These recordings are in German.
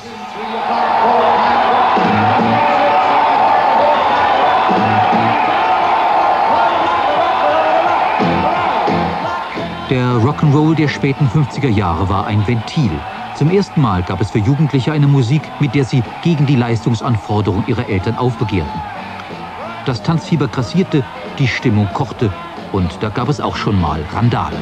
Der Rock'n'Roll der späten 50er Jahre war ein Ventil. Zum ersten Mal gab es für Jugendliche eine Musik, mit der sie gegen die Leistungsanforderungen ihrer Eltern aufbegehrten. Das Tanzfieber grassierte, die Stimmung kochte und da gab es auch schon mal Randale.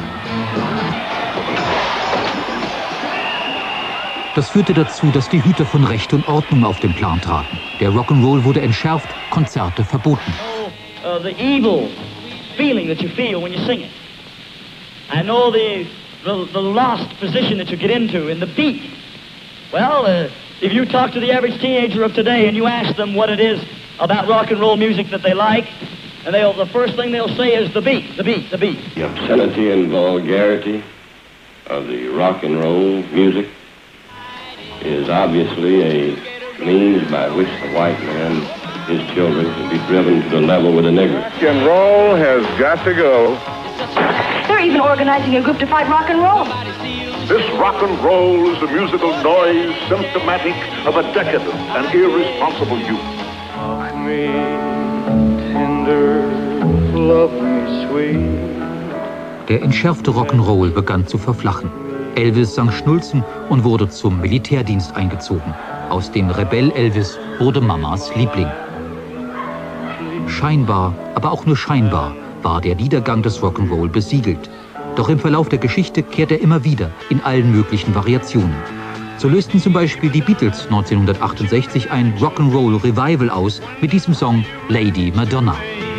Das führte dazu, dass die Hüter von Recht und Ordnung auf den Plan traten. Der Rock'n'Roll wurde entschärft, Konzerte verboten. The evil feeling that you feel when you sing it. I know the lost position that you get into in the beat. Well, if you talk to the average teenager of today and you ask them what it is about rock and roll music that they like, and the first thing they'll say is the beat, the beat, the beat. The obscenity and vulgarity of the rock and roll music is obviously a means by which the white man, his children, can be driven to the level with the nigger. Rock and roll has got to go. They're even organizing a group to fight rock and roll. This rock and roll is a musical noise symptomatic of a decadent and irresponsible youth. Rock me tender, love me sweet. Der entschärfte Rock'n'Roll begann zu verflachen. Elvis sang Schnulzen und wurde zum Militärdienst eingezogen. Aus dem Rebell Elvis wurde Mamas Liebling. Scheinbar, aber auch nur scheinbar, war der Niedergang des Rock'n'Roll besiegelt. Doch im Verlauf der Geschichte kehrt er immer wieder in allen möglichen Variationen. So lösten zum Beispiel die Beatles 1968 ein Rock'n'Roll Revival aus mit diesem Song Lady Madonna.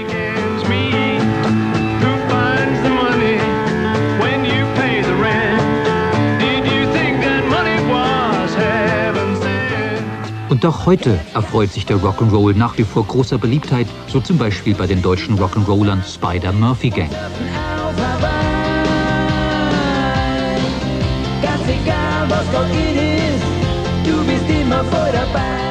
Und auch heute erfreut sich der Rock'n'Roll nach wie vor großer Beliebtheit, so zum Beispiel bei den deutschen Rock'n'Rollern Spider-Murphy Gang. Ganz egal was dort ist, du bist immer voll dabei.